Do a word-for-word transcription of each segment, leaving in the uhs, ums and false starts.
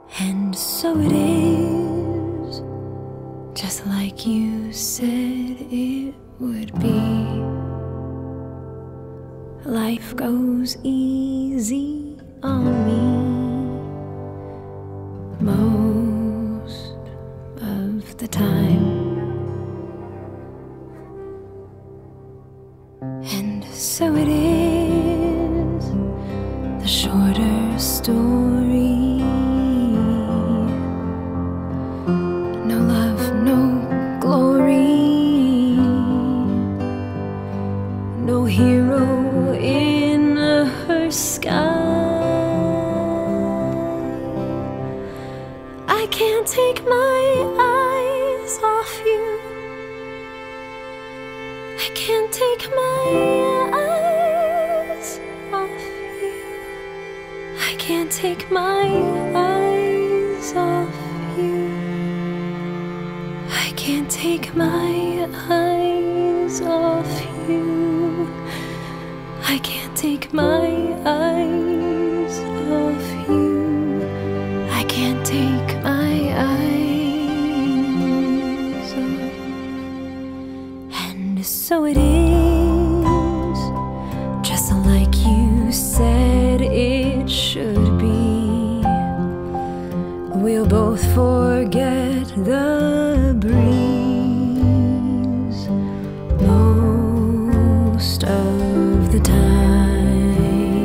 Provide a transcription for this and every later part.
And so it is, just like you said it would be. Life goes easy on me most of the time. And so it is, the shorter story. No love, no glory, no hero in her sky. I can't take my eyes off you. I can't take my eyes off you. I can't take my eyes off you. I can't take my eyes off you. I can't take my eyes off you. I can't take my eyes off. And so it is, just like you said it should be. We'll both forget the breeze most of the time.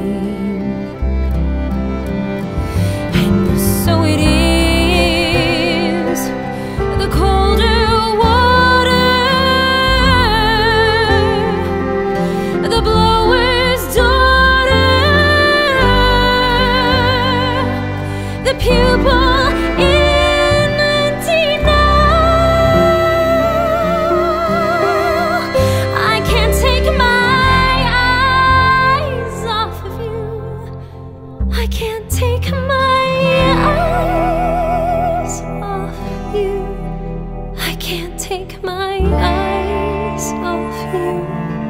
And so it is, the colder water, the blower's daughter, the pupil I can't take my eyes off you. I can't take my eyes off you.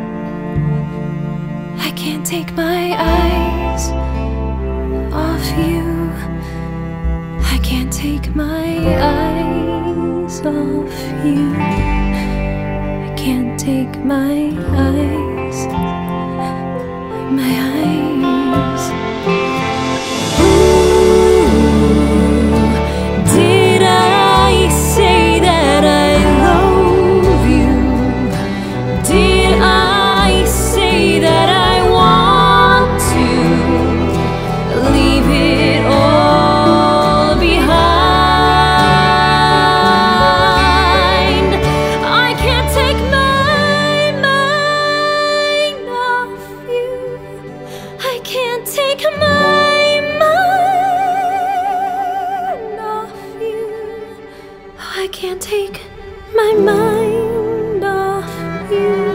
I can't take my eyes off you. I can't take my eyes off you. I can't take my eyes, my eyes. Take my mind off you. I can't take my mind off you.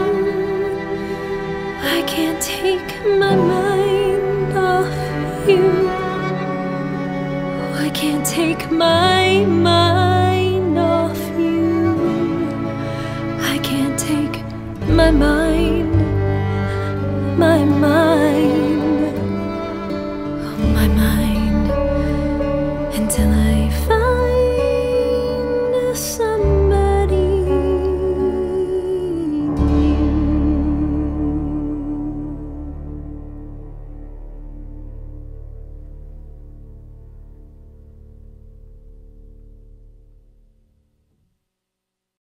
I can't take my mind off you. I can't take my mind